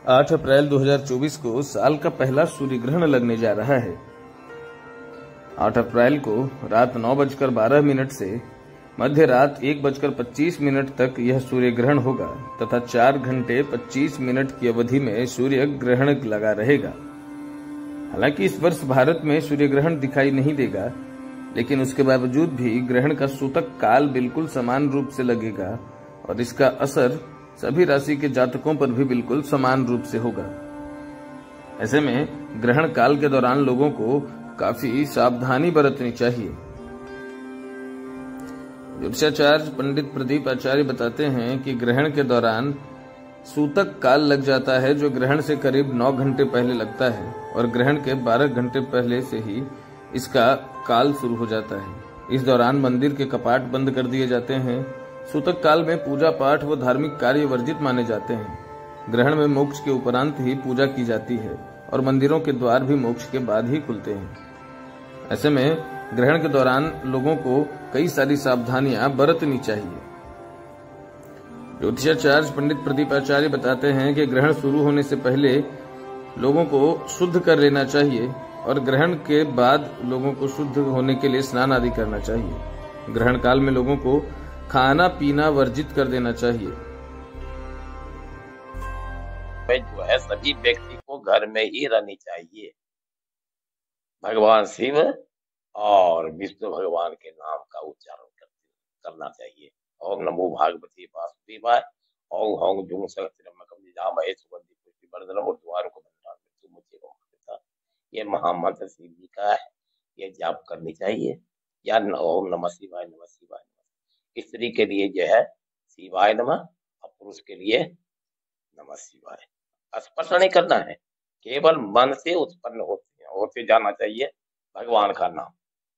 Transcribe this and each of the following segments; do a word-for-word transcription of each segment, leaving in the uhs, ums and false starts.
आठ अप्रैल दो हज़ार चौबीस को साल का पहला सूर्य ग्रहण लगने जा रहा है। आठ अप्रैल को रात नौ बजकर बारह मिनट से मध्य रात एक बजकर पच्चीस मिनट तक यह सूर्य ग्रहण होगा तथा चार घंटे पच्चीस मिनट की अवधि में सूर्य ग्रहण लगा रहेगा। हालांकि इस वर्ष भारत में सूर्य ग्रहण दिखाई नहीं देगा, लेकिन उसके बावजूद भी ग्रहण का सूतक काल बिल्कुल समान रूप से लगेगा और इसका असर सभी राशि के जातकों पर भी बिल्कुल समान रूप से होगा। ऐसे में ग्रहण काल के दौरान लोगों को काफी सावधानी बरतनी चाहिए। ज्योतिषाचार्य पंडित प्रदीप आचार्य बताते हैं कि ग्रहण के दौरान सूतक काल लग जाता है, जो ग्रहण से करीब नौ घंटे पहले लगता है और ग्रहण के बारह घंटे पहले से ही इसका काल शुरू हो जाता है। इस दौरान मंदिर के कपाट बंद कर दिए जाते हैं। सूतक काल में पूजा पाठ व धार्मिक कार्य वर्जित माने जाते हैं। ग्रहण में मोक्ष के उपरांत ही पूजा की जाती है और मंदिरों के द्वार भी मोक्ष के बाद ही खुलते हैं। ऐसे में ग्रहण के दौरान लोगों को कई सारी सावधानियां बरतनी चाहिए। ज्योतिषाचार्य पंडित प्रदीप आचार्य बताते हैं कि ग्रहण शुरू होने से पहले लोगों को शुद्ध कर लेना चाहिए और ग्रहण के बाद लोगों को शुद्ध होने के लिए स्नान आदि करना चाहिए। ग्रहण काल में लोगों को खाना पीना वर्जित कर देना चाहिए। जो है सभी व्यक्ति को घर में ही रहनी चाहिए। भगवान शिव और विष्णु भगवान के नाम का उच्चारण करना चाहिए। ओम नमो भागवते वासुदेवाय, ओम हौं जुं सहस्रनामकं निजामहे सुगंधि पुष्टिवर्धनम् उर्ध्वारुकं मृत्यु मुझे रोकता। ये महामंत्र शिव जी का है, ये जाप करनी चाहिए। या ओम नमः शिवाय नमः शिवाय। स्त्री के लिए जो है शिवाय नमः और पुरुष के लिए नमः शिवाय। स्पर्श नहीं करना है, केवल मन से उत्पन्न होते हैं होते जाना चाहिए भगवान का नाम।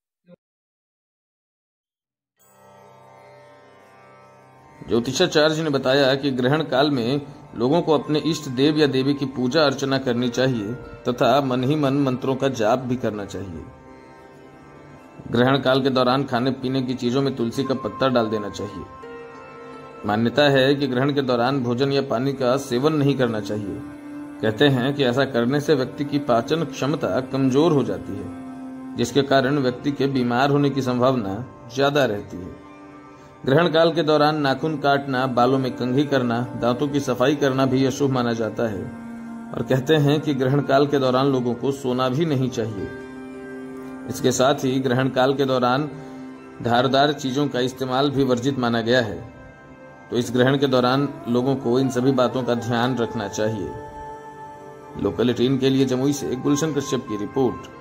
ज्योतिषाचार्य ने बताया कि ग्रहण काल में लोगों को अपने इष्ट देव या देवी की पूजा अर्चना करनी चाहिए तथा मन ही मन मंत्रों का जाप भी करना चाहिए। ग्रहण काल के दौरान खाने पीने की चीजों में तुलसी का पत्ता डाल देना चाहिए। मान्यता है कि ग्रहण के दौरान भोजन या पानी का सेवन नहीं करना चाहिए। कहते हैं कि ऐसा करने से व्यक्ति की पाचन क्षमता कमजोर हो जाती है, जिसके कारण व्यक्ति के बीमार होने की संभावना ज्यादा रहती है। ग्रहण काल के दौरान नाखून काटना, बालों में कंघी करना, दांतों की सफाई करना भी अशुभ माना जाता है और कहते हैं कि ग्रहण काल के दौरान लोगों को सोना भी नहीं चाहिए। इसके साथ ही ग्रहण काल के दौरान धारदार चीजों का इस्तेमाल भी वर्जित माना गया है। तो इस ग्रहण के दौरान लोगों को इन सभी बातों का ध्यान रखना चाहिए। लोकल एटीन के लिए जमुई से गुलशन कश्यप की रिपोर्ट।